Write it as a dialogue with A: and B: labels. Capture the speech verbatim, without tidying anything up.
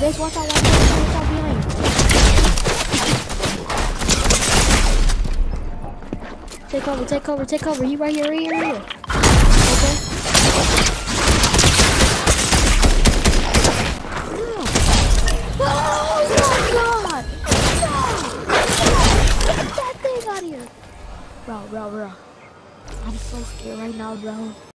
A: Vexx, watch out, watch out, watch out behind you. Take cover, take cover, take cover. He right here, right here, right here. Okay. Oh my god! No! Get that thing out of here! Bro, bro, bro. I'm so scared right now, bro.